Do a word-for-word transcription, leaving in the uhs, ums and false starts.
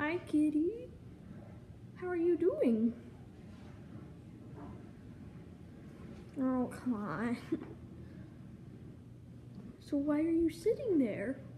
Hi, kitty. How are you doing? Oh, come on. So why are you sitting there?